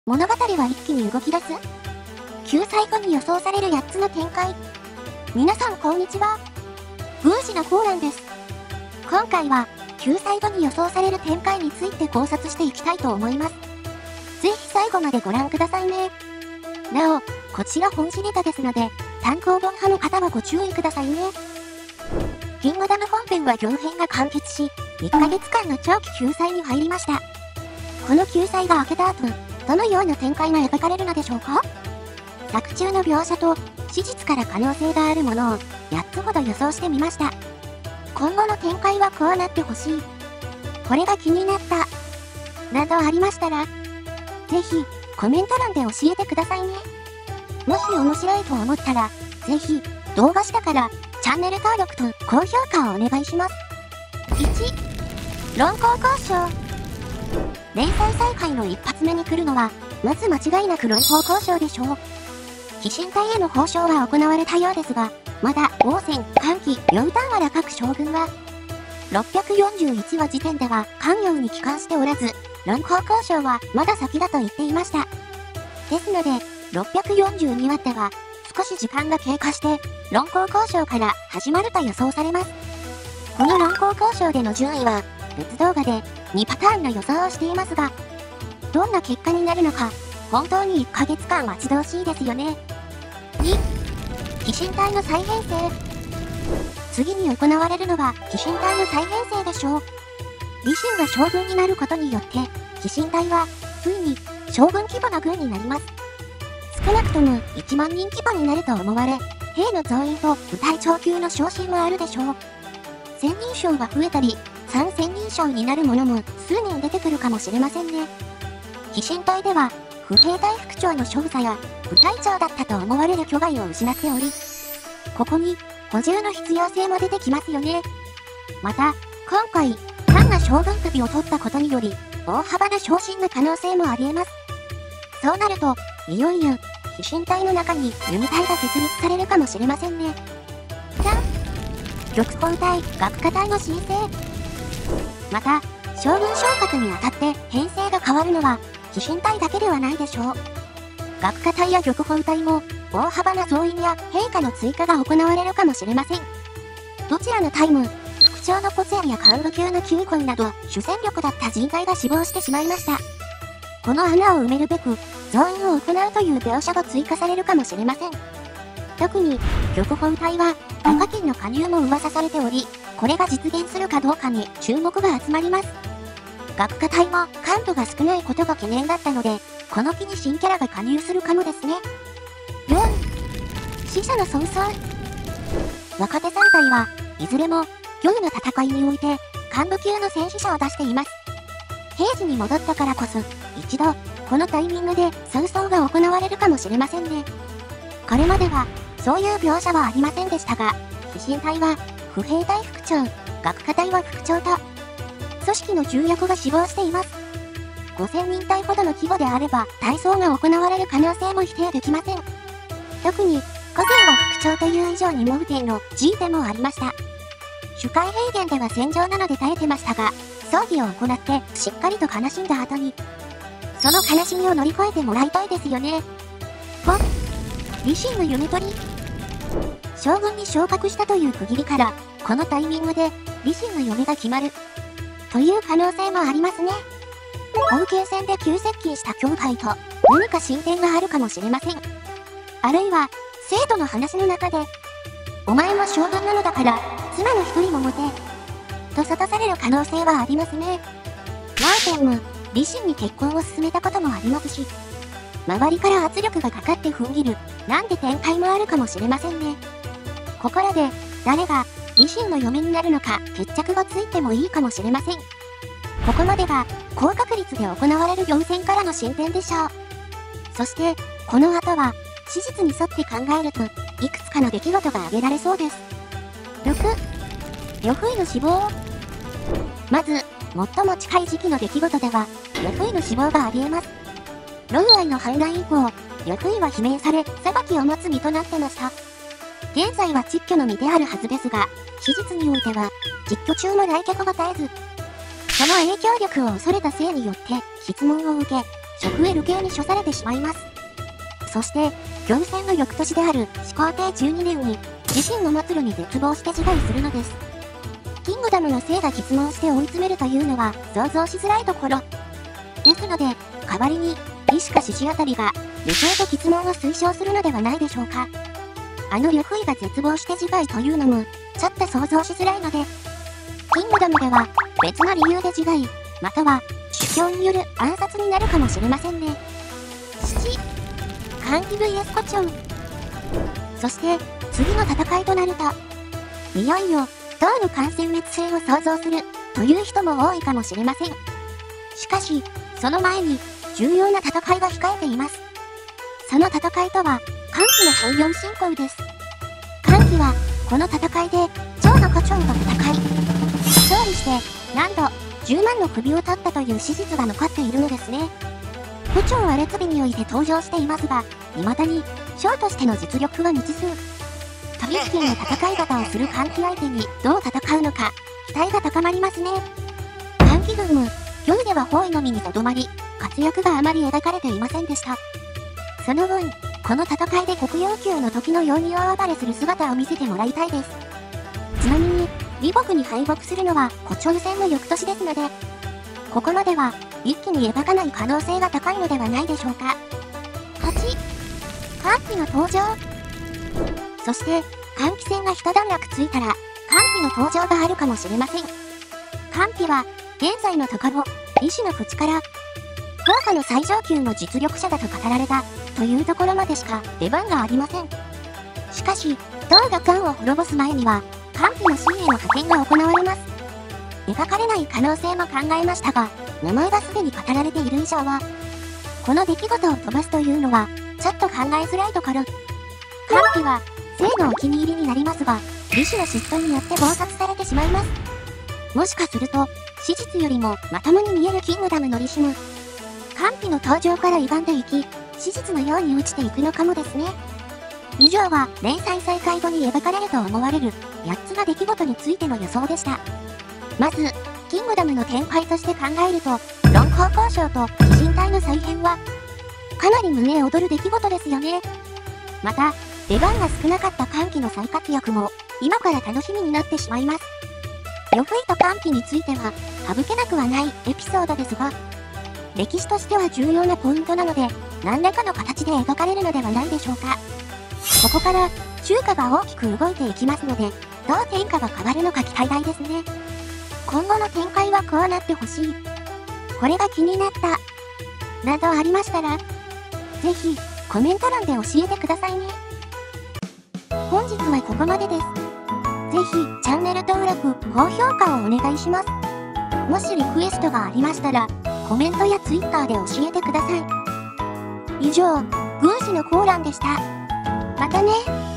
物語は一気に動き出す？救済後に予想される8つの展開。皆さんこんにちは。宮司のコーランです。今回は、救済後に予想される展開について考察していきたいと思います。ぜひ最後までご覧くださいね。なお、こちら本誌ネタですので、単行本派の方はご注意くださいね。キングダム本編は行編が完結し、1ヶ月間の長期救済に入りました。この救済が明けた後、どのような展開が描かれるのでしょうか？作中の描写と、史実から可能性があるものを、8つほど予想してみました。今後の展開はこうなってほしい。これが気になった。などありましたら、ぜひ、コメント欄で教えてくださいね。もし面白いと思ったら、ぜひ、動画下から、チャンネル登録と高評価をお願いします。1、論考交渉。連載再開の一発目に来るのは、まず間違いなく論考交渉でしょう。鬼神隊への報奨は行われたようですが、まだ、王翦、桓騎、楊端和ら各将軍は、641話時点では関陽に帰還しておらず、論考交渉はまだ先だと言っていました。ですので、642話では、少し時間が経過して、論考交渉から始まると予想されます。この論考交渉での順位は、別動画で2パターンの予想をしていますが、どんな結果になるのか、本当に1ヶ月間待ち遠しいですよね。2、鬼神隊の再編成。次に行われるのは鬼神隊の再編成でしょう。李信が将軍になることによって、鬼神隊は、ついに将軍規模の軍になります。少なくとも1万人規模になると思われ、兵の増員と部隊長級の昇進もあるでしょう。千人称が増えたり、三千人称になるものも数人出てくるかもしれませんね。鬼神隊では、歩兵隊副長の少佐や部隊長だったと思われる巨害を失っており、ここに補充の必要性も出てきますよね。また、今回、漢が将軍首を取ったことにより、大幅な昇進の可能性もあり得ます。そうなると、いよいよ、鬼神隊の中に弓隊が設立されるかもしれませんね。3、玉鳳隊、学科隊の申請。また、将軍昇格にあたって編成が変わるのは、鬼神隊だけではないでしょう。学科隊や玉鳳隊も、大幅な増員や兵科の追加が行われるかもしれません。どちらの隊も、副長のポツェルや幹部級の9本など、主戦力だった人材が死亡してしまいました。この穴を埋めるべく、増員を行うという描写が追加されるかもしれません。特に、玉鳳隊は、赤金の加入も噂されており、これが実現するかどうかに注目が集まります。学科隊も幹部が少ないことが懸念だったので、この機に新キャラが加入するかもですね。4、死者の損損。若手3体はいずれも、夜の戦いにおいて、幹部級の戦死者を出しています。平時に戻ったからこそ、一度、このタイミングで損損が行われるかもしれませんね。これまでは、そういう描写はありませんでしたが、鬼神隊は、歩兵隊副長、学科隊は副長と、組織の重役が死亡しています。5000人隊ほどの規模であれば、大操が行われる可能性も否定できません。特に、個人は副長という以上に盲点の G でもありました。主海平原では戦場なので耐えてましたが、葬儀を行ってしっかりと悲しんだ後に、その悲しみを乗り越えてもらいたいですよね。5、李信の夢取り。将軍に昇格したという区切りから、このタイミングで李信の嫁が決まる。という可能性もありますね。王宮戦で急接近した兄弟と何か進展があるかもしれません。あるいは、生徒の話の中で、お前も将軍なのだから、妻の一人も持て、と諭される可能性はありますね。ラーテンも、李信に結婚を進めたこともありますし、周りから圧力がかかって踏ん切る、なんて展開もあるかもしれませんね。ここらで、誰が、李信の嫁になるのか決着がついてもいいかもしれません。ここまでが高確率で行われる4戦からの進展でしょう。そして、この後は、史実に沿って考えると、いくつかの出来事が挙げられそうです。6、呂不韋の死亡。まず、最も近い時期の出来事では、呂不韋の死亡があり得ます。呂不韋の反乱以降、呂不韋は罷免され、裁きを待つ身となってました。現在は蟄居の身であるはずですが、史実においては、蟄居中も来客が絶えず、その影響力を恐れたせいによって、質問を受け、 直 L 系に処されてしまいます。そして、虚無戦の翌年である始皇帝12年に、自身の末路に絶望して自害するのです。キングダムの生が結問して追い詰めるというのは想像しづらいところ。ですので、代わりに、石か獅子あたりが、流星と結問を推奨するのではないでしょうか。呂不韋が絶望して自害というのも、ちょっと想像しづらいので、キングダムでは、別の理由で自害、または、主教による暗殺になるかもしれませんね。歓喜 VS 胡蝶。そして、次の戦いとなると、いよいよ、唐の完全滅生を想像する、という人も多いかもしれません。しかし、その前に、重要な戦いが控えています。その戦いとは、歓喜の平四進行です。歓喜は、この戦いで、趙の胡蝶と戦い、勝利して、なんと、10万の首を取ったという史実が残っているのですね。胡蝶は列尾において登場していますが、未だに、将としての実力は未知数。取引の戦い方をする歓喜相手にどう戦うのか、期待が高まりますね。歓喜軍も、虚偽では包囲のみにとどまり、活躍があまり描かれていませんでした。その分、この戦いで国要求の時のように大暴れする姿を見せてもらいたいです。ちなみに、李牧に敗北するのは胡蝶戦の翌年ですので、ここまでは一気に描かない可能性が高いのではないでしょうか。8、歓喜の登場。そして、歓喜戦が一段落ついたら、歓喜の登場があるかもしれません。歓喜は、現在のところ、李氏の口から、皇家の最上級の実力者だと語られた、というところまでしか出番がありません。しかし、唐が漢を滅ぼす前には、歓喜の秦への派遣が行われます。描かれない可能性も考えましたが、名前がすでに語られている以上は、この出来事を飛ばすというのは、ちょっと考えづらいところ。歓喜は、生のお気に入りになりますが、李氏の嫉妬によって謀殺されてしまいます。もしかすると、史実よりもまともに見えるキングダムの李氏も、歓喜の登場から歪んでいき、史実のように落ちていくのかもですね。以上は連載再開後に描かれると思われる8つの出来事についての予想でした。まず、キングダムの展開として考えると、論功交渉と鬼神隊の再編は、かなり胸躍る出来事ですよね。また、出番が少なかった歓喜の再活躍も、今から楽しみになってしまいます。呂不韋と歓喜については、省けなくはないエピソードですが、歴史としては重要なポイントなので、何らかの形で描かれるのではないでしょうか。ここから、中華が大きく動いていきますので、どう天下が変わるのか期待大ですね。今後の展開はこうなってほしい。これが気になった。などありましたら、ぜひ、コメント欄で教えてくださいね。本日はここまでです。ぜひ、チャンネル登録、高評価をお願いします。もしリクエストがありましたら、コメントや Twitter で教えてください。以上、軍師のコーランでした。またね。